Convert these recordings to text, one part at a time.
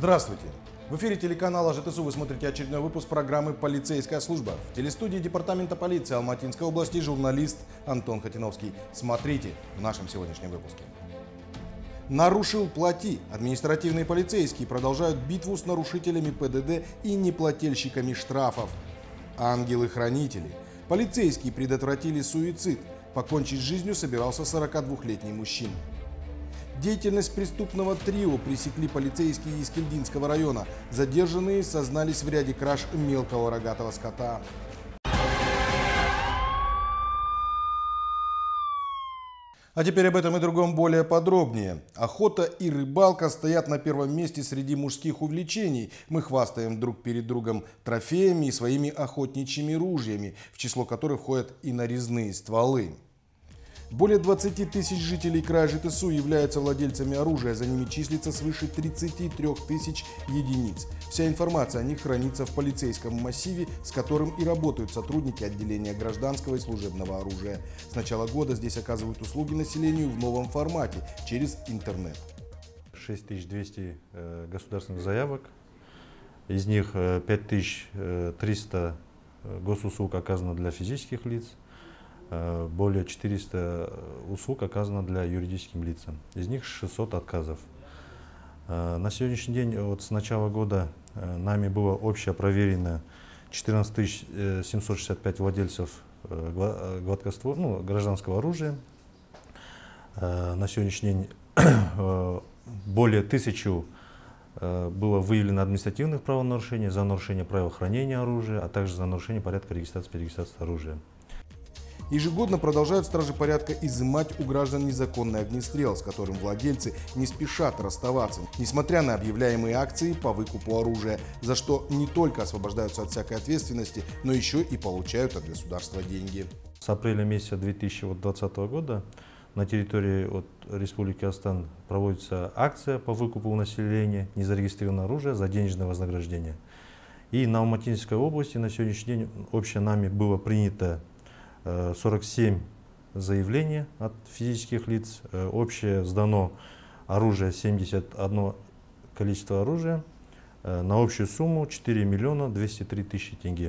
Здравствуйте! В эфире телеканала ЖТСУ вы смотрите очередной выпуск программы «Полицейская служба». В телестудии Департамента полиции Алматинской области журналист Антон Хатиновский. Смотрите в нашем сегодняшнем выпуске. Нарушил – плати. Административные полицейские продолжают битву с нарушителями ПДД и неплательщиками штрафов. Ангелы-хранители. Полицейские предотвратили суицид. Покончить с жизнью собирался 42-летний мужчина. Деятельность преступного трио пресекли полицейские из Кильдинского района. Задержанные сознались в ряде краж мелкого рогатого скота. А теперь об этом и другом более подробнее. Охота и рыбалка стоят на первом месте среди мужских увлечений. Мы хвастаем друг перед другом трофеями и своими охотничьими ружьями, в число которых входят и нарезные стволы. Более 20 тысяч жителей края ЖТСУ являются владельцами оружия, за ними числится свыше 33 тысяч единиц. Вся информация о них хранится в полицейском массиве, с которым и работают сотрудники отделения гражданского и служебного оружия. С начала года здесь оказывают услуги населению в новом формате, через интернет. 6200 государственных заявок, из них 5300 госуслуг оказано для физических лиц. Более 400 услуг оказано для юридическим лицам, из них 600 отказов. На сегодняшний день, вот с начала года, нами было общее проверено 14 765 владельцев гражданского оружия. На сегодняшний день более 1000 было выявлено административных правонарушений за нарушение правил хранения оружия, а также за нарушение порядка регистрации и перерегистрации оружия. Ежегодно продолжают стражи порядка изымать у граждан незаконный огнестрел, с которым владельцы не спешат расставаться, несмотря на объявляемые акции по выкупу оружия, за что не только освобождаются от всякой ответственности, но еще и получают от государства деньги. С апреля месяца 2020 года на территории Республики Казахстан проводится акция по выкупу у населения незарегистрированного оружия за денежное вознаграждение. И на Алматинской области на сегодняшний день общее нами было принято 47 заявлений от физических лиц, общее сдано оружие 71 количество оружия на общую сумму 4 203 000 тенге.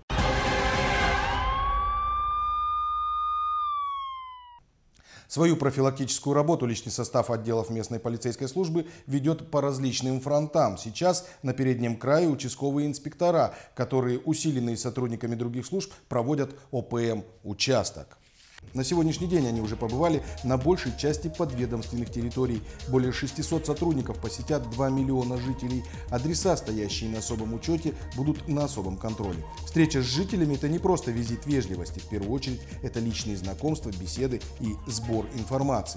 Свою профилактическую работу личный состав отделов местной полицейской службы ведет по различным фронтам. Сейчас на переднем крае участковые инспектора, которые, усиленные сотрудниками других служб, проводят ОПМ-участок. На сегодняшний день они уже побывали на большей части подведомственных территорий. Более 600 сотрудников посетят 2 миллиона жителей. Адреса, стоящие на особом учете, будут на особом контроле. Встреча с жителями – это не просто визит вежливости. В первую очередь, это личные знакомства, беседы и сбор информации.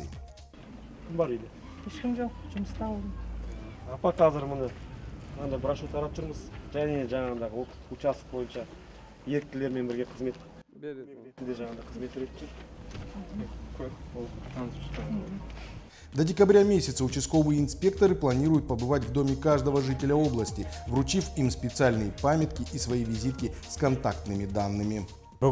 До декабря месяца участковые инспекторы планируют побывать в доме каждого жителя области, вручив им специальные памятки и свои визитки с контактными данными.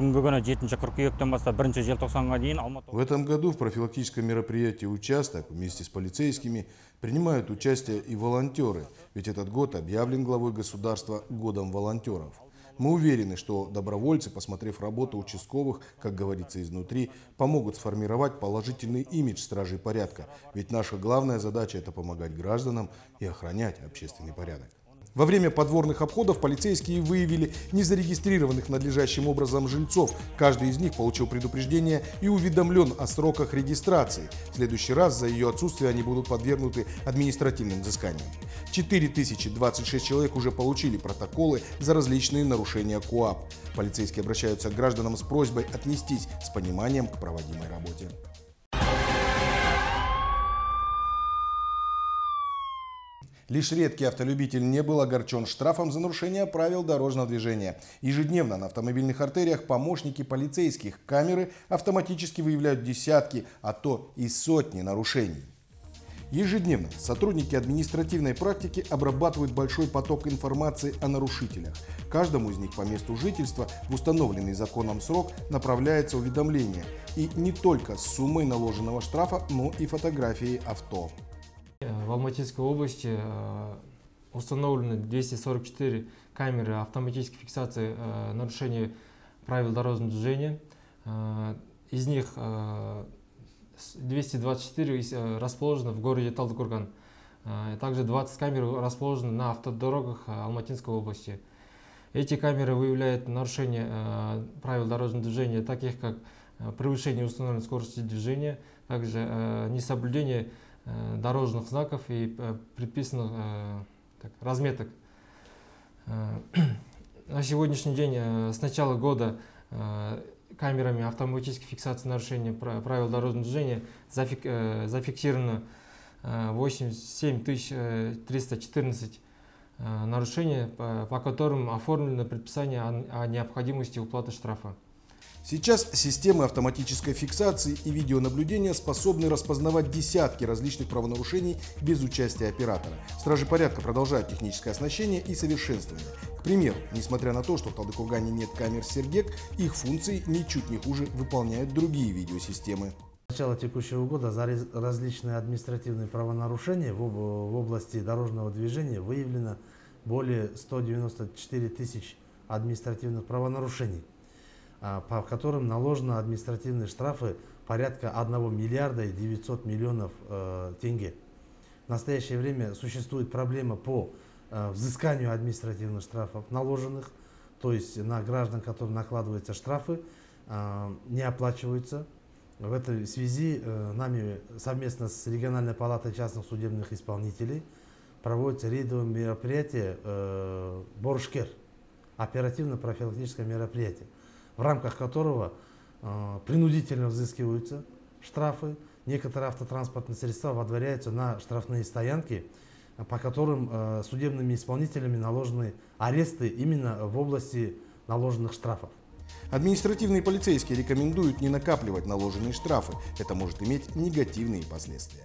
В этом году в профилактическом мероприятии «Участок» вместе с полицейскими принимают участие и волонтеры, ведь этот год объявлен главой государства годом волонтеров. Мы уверены, что добровольцы, посмотрев работу участковых, как говорится изнутри, помогут сформировать положительный имидж стражей порядка, ведь наша главная задача – это помогать гражданам и охранять общественный порядок. Во время подворных обходов полицейские выявили незарегистрированных надлежащим образом жильцов. Каждый из них получил предупреждение и уведомлен о сроках регистрации. В следующий раз за ее отсутствие они будут подвергнуты административным взысканиям. 4026 человек уже получили протоколы за различные нарушения КоАП. Полицейские обращаются к гражданам с просьбой отнестись с пониманием к проводимой работе. Лишь редкий автолюбитель не был огорчен штрафом за нарушение правил дорожного движения. Ежедневно на автомобильных артериях помощники полицейских камеры автоматически выявляют десятки, а то и сотни нарушений. Ежедневно сотрудники административной практики обрабатывают большой поток информации о нарушителях. Каждому из них по месту жительства в установленный законом срок направляется уведомление. И не только с суммой наложенного штрафа, но и фотографией авто. В Алматинской области установлены 244 камеры автоматической фиксации нарушений правил дорожного движения. Из них 224 расположены в городе Талдыкурган. Также 20 камер расположены на автодорогах Алматинской области. Эти камеры выявляют нарушения правил дорожного движения, таких как превышение установленной скорости движения, также несоблюдение дорожных знаков и предписанных разметок. На сегодняшний день, с начала года, камерами автоматической фиксации нарушения правил дорожного движения зафиксировано 87 314 нарушений, по которым оформлено предписание о необходимости уплаты штрафа. Сейчас системы автоматической фиксации и видеонаблюдения способны распознавать десятки различных правонарушений без участия оператора. Стражи порядка продолжают техническое оснащение и совершенствование. К примеру, несмотря на то, что в Талдыкургане нет камер Сергек, их функции ничуть не хуже выполняют другие видеосистемы. С начала текущего года за различные административные правонарушения в области дорожного движения выявлено более 194 тысяч административных правонарушений, по которым наложено административные штрафы порядка 1 миллиарда и 900 миллионов тенге. В настоящее время существует проблема по взысканию административных штрафов наложенных, то есть на граждан, которым накладываются штрафы, не оплачиваются. В этой связи нами совместно с Региональной палатой частных судебных исполнителей проводится рейдовое мероприятие «Борышкер», оперативно-профилактическое мероприятие, в рамках которого принудительно взыскиваются штрафы. Некоторые автотранспортные средства водворяются на штрафные стоянки, по которым судебными исполнителями наложены аресты именно в области наложенных штрафов. Административные полицейские рекомендуют не накапливать наложенные штрафы. Это может иметь негативные последствия.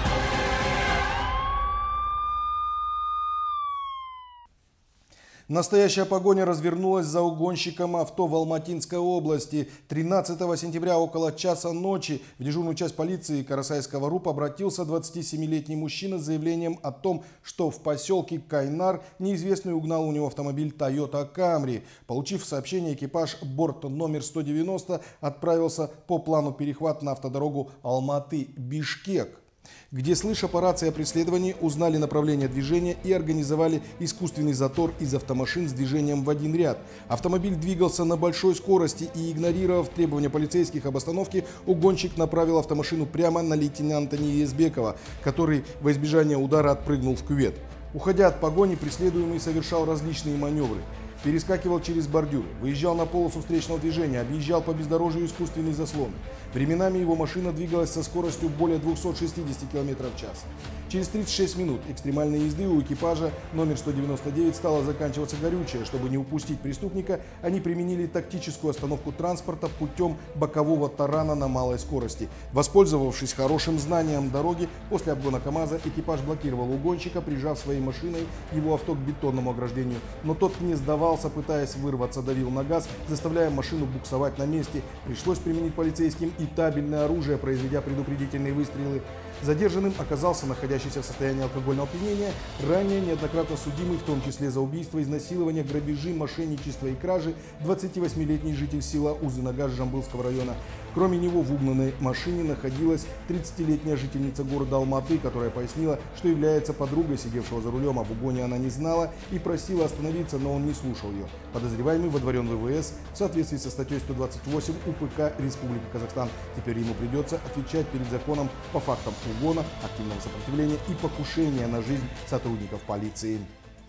Настоящая погоня развернулась за угонщиком авто в Алматинской области. 13 сентября около часа ночи в дежурную часть полиции Карасайского РУП обратился 27-летний мужчина с заявлением о том, что в поселке Кайнар неизвестный угнал у него автомобиль Toyota Camry. Получив сообщение, экипаж борт номер 190 отправился по плану перехвата на автодорогу Алматы-Бишкек, где, слыша по рации о преследовании, узнали направление движения и организовали искусственный затор из автомашин с движением в один ряд. Автомобиль двигался на большой скорости и, игнорировав требования полицейских об остановке, угонщик направил автомашину прямо на лейтенанта Ниязбекова, который во избежание удара отпрыгнул в кювет. Уходя от погони, преследуемый совершал различные маневры. Перескакивал через бордюры, выезжал на полосу встречного движения, объезжал по бездорожью искусственный заслон. Временами его машина двигалась со скоростью более 260 км в час. Через 36 минут экстремальной езды у экипажа номер 199 стало заканчиваться горючее. Чтобы не упустить преступника, они применили тактическую остановку транспорта путем бокового тарана на малой скорости. Воспользовавшись хорошим знанием дороги, после обгона КАМАЗа экипаж блокировал угонщика, прижав своей машиной его авто к бетонному ограждению. Но тот не сдавался, пытаясь вырваться, давил на газ, заставляя машину буксовать на месте. Пришлось применить полицейским и табельное оружие, произведя предупредительные выстрелы. Задержанным оказался находящийся в состоянии алкогольного опьянения, ранее неоднократно судимый, в том числе за убийство, изнасилование, грабежи, мошенничество и кражи, 28-летний житель села Узынагаш Жамбылского района. Кроме него в угнанной машине находилась 30-летняя жительница города Алматы, которая пояснила, что является подругой сидевшего за рулем. Об угоне она не знала и просила остановиться, но он не слушал ее. Подозреваемый водворен в ВВС в соответствии со статьей 128 УПК Республики Казахстан. Теперь ему придется отвечать перед законом по фактам угона, активного сопротивления и покушения на жизнь сотрудников полиции.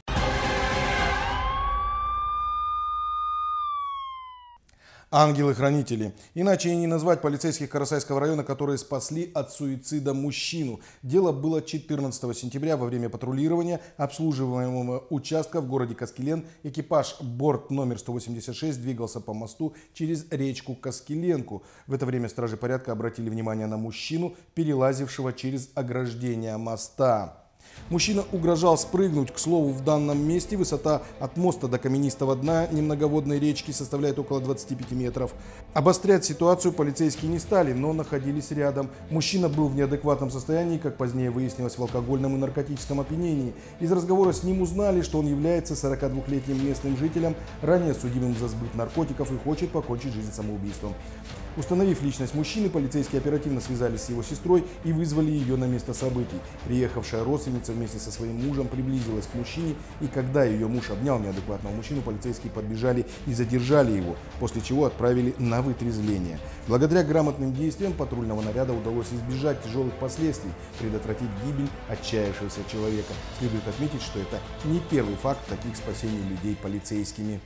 Ангелы-хранители. Иначе и не назвать полицейских Карасайского района, которые спасли от суицида мужчину. Дело было 14 сентября во время патрулирования обслуживаемого участка в городе Каскелен. Экипаж борт номер 186 двигался по мосту через речку Каскеленку. В это время стражи порядка обратили внимание на мужчину, перелазившего через ограждение моста. Мужчина угрожал спрыгнуть. К слову, в данном месте высота от моста до каменистого дна немноговодной речки составляет около 25 метров. Обострять ситуацию полицейские не стали, но находились рядом. Мужчина был в неадекватном состоянии, как позднее выяснилось, в алкогольном и наркотическом опьянении. Из разговора с ним узнали, что он является 42-летним местным жителем, ранее судимым за сбыт наркотиков и хочет покончить жизнь самоубийством. Установив личность мужчины, полицейские оперативно связались с его сестрой и вызвали ее на место событий. Приехавшая родственница вместе со своим мужем приблизилась к мужчине, и когда ее муж обнял неадекватного мужчину, полицейские подбежали и задержали его, после чего отправили на вытрезвление. Благодаря грамотным действиям патрульного наряда удалось избежать тяжелых последствий, предотвратить гибель отчаявшегося человека. Следует отметить, что это не первый факт таких спасений людей полицейскими.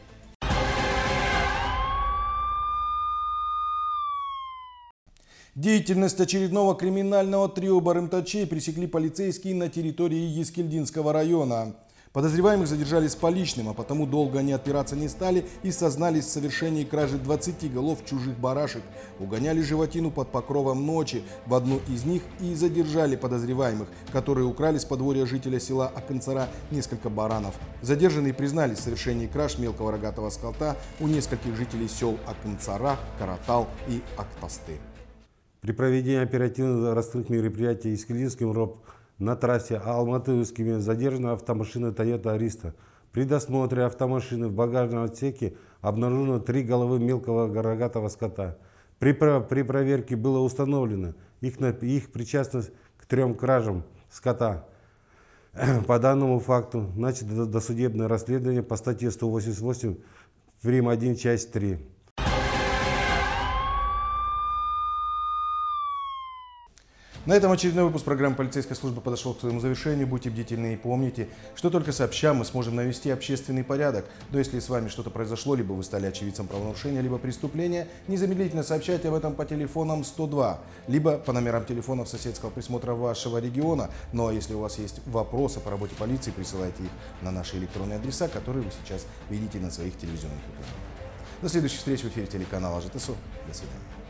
Деятельность очередного криминального трио барымтачей пресекли полицейские на территории Ескильдинского района. Подозреваемых задержали с поличным, а потому долго они отпираться не стали и сознались в совершении кражи 20 голов чужих барашек. Угоняли животину под покровом ночи в одну из них и задержали подозреваемых, которые украли с подворья жителя села Акынцара несколько баранов. Задержанные признались в совершении краж мелкого рогатого скота у нескольких жителей сел Акынцара, Каратал и Актасты. При проведении оперативно-розыскных мероприятий Ескильдинским РОП на трассе Алматы-Ускими задержана автомашина Toyota Arista. При досмотре автомашины в багажном отсеке обнаружено 3 головы мелкого рогатого скота. При проверке было установлено их причастность к 3 кражам скота. По данному факту начато досудебное расследование по статье 188 прим. 1, часть 3. На этом очередной выпуск программы «Полицейская служба» подошел к своему завершению. Будьте бдительны и помните, что только сообща мы сможем навести общественный порядок. Но если с вами что-то произошло, либо вы стали очевидцем правонарушения, либо преступления, незамедлительно сообщайте об этом по телефонам 102, либо по номерам телефонов соседского присмотра вашего региона. Ну а если у вас есть вопросы по работе полиции, присылайте их на наши электронные адреса, которые вы сейчас видите на своих телевизионных экранах. До следующих встреч в эфире телеканала АЖТСО. До свидания.